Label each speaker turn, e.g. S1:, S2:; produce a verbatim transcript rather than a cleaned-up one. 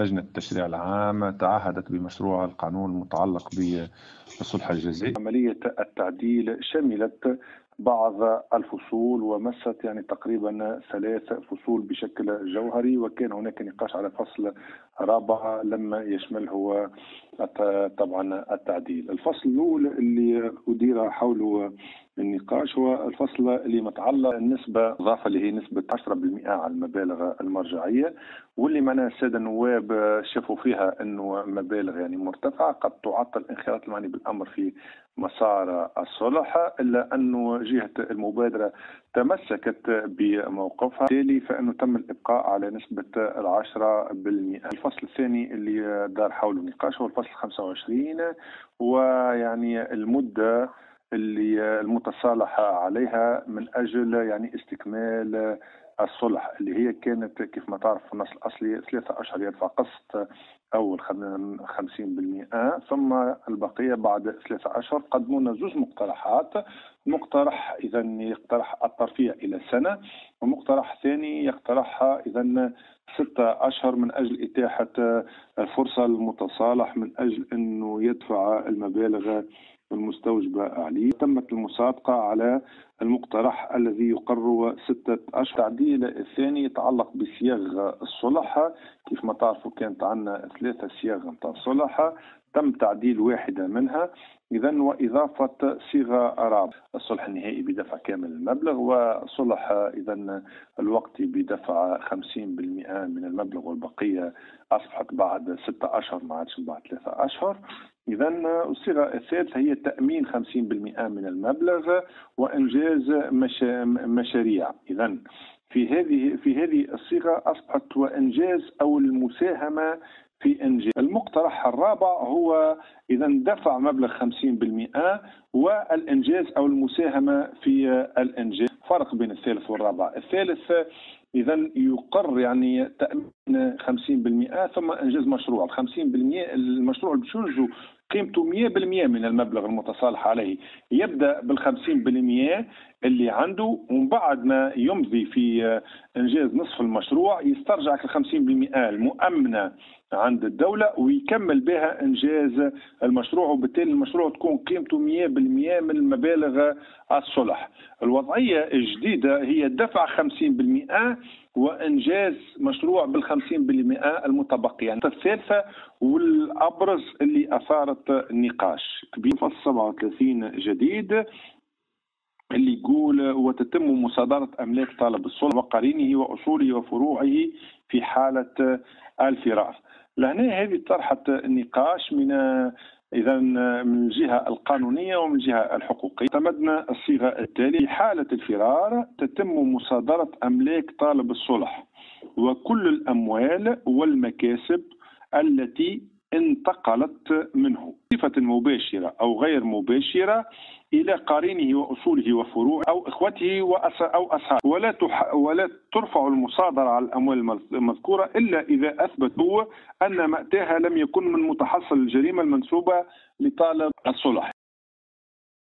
S1: لجنة التشريع العام تعهدت بمشروع القانون المتعلق بالصلح الجزائي. عملية التعديل شملت بعض الفصول ومست يعني تقريبا ثلاث فصول بشكل جوهري، وكان هناك نقاش على فصل رابع لم يشمله طبعا التعديل. الفصل الأول اللي أدير حوله النقاش هو الفصل اللي متعلق النسبة إضافة اللي هي نسبة عشرة بالمئة على المبالغ المرجعية، واللي معنا السادة النواب شافوا فيها أنه مبالغ يعني مرتفعة قد تعطل انخراط المعني بالأمر في مسار الصلح، إلا أنه جهة المبادرة تمسكت بموقفها، بالتالي فإنه تم الإبقاء على نسبة العشرة بالمئة. الفصل الثاني اللي دار حول النقاش هو الفصل خمسة وعشرين، ويعني المدة اللي المتصالحة عليها من أجل يعني استكمال الصلح، اللي هي كانت كيف ما تعرف في النص الأصلي ثلاثة أشهر يدفع قسط أول خمسين بالمئة، ثم البقية بعد ثلاثة أشهر. قدموا لنا زوج مقترحات، مقترح إذا يقترح الترفيع إلى سنة، ومقترح ثاني يقترحها إذا ستة أشهر من أجل إتاحة الفرصة للمتصالح من أجل أنه يدفع المبالغ المستوجبة عليه. تمت المصادقة على المقترح الذي يقرر ستة أشهر. التعديل الثاني يتعلق بصيغ الصلح. كيف ما تعرفوا كانت عندنا ثلاثة صيغ نتاع الصلح، تم تعديل واحدة منها إذا وإضافة صيغة رابعة: الصلح النهائي بدفع كامل المبلغ، وصلح إذا الوقتي بدفع خمسين بالمئة من المبلغ، والبقية أصبحت بعد ستة أشهر ما عادش بعد ثلاثة أشهر. إذا الصيغة الثالثة هي تأمين خمسين بالمئة من المبلغ وإنجاز مشا... مشاريع. إذا في هذه في هذه الصيغة أصبحت وإنجاز أو المساهمة في إنجاز. المقترح الرابع هو إذا دفع مبلغ خمسين بالمئة والإنجاز أو المساهمة في الإنجاز. فرق بين الثالث والرابع: الثالث إذا يقر يعني تأمين خمسين بالمئة ثم إنجاز مشروع. خمسين بالمئة المشروع بشنجو قيمته مئة بالمئة من المبلغ المتصالح عليه، يبدأ بالخمسين بالمئة اللي عنده، ومن بعد ما يمضي في إنجاز نصف المشروع يسترجع الخمسين بالمئة المؤمنة عند الدولة ويكمل بها إنجاز المشروع، وبالتالي المشروع تكون قيمته مئة بالمئة من المبالغ الصلح. الوضعية الجديدة هي دفع خمسين بالمئة وإنجاز مشروع بالخمسين بالمئة المتبقية. يعني الثالثة والأبرز اللي أثارت النقاش كبير فصل سبعة وثلاثين جديد اللي يقول: وتتم مصادرة أملاك طالب الصلح وقرينه وأصوله وفروعه في حالة الفرار. لهنا هذه طرحت النقاش من إذا من الجهة القانونية ومن الجهة الحقوقية. اعتمدنا الصيغة التالية: في حالة الفرار تتم مصادرة أملاك طالب الصلح وكل الأموال والمكاسب التي انتقلت منه بصفة مباشرة أو غير مباشرة إلى قرينه وأصوله وفروعه أو إخوته أو أصحابه، ولا تح... ولا ترفع المصادرة على الأموال المذكورة إلا إذا أثبتوا أن مأتاها لم يكن من متحصل الجريمة المنسوبة لطالب الصلح.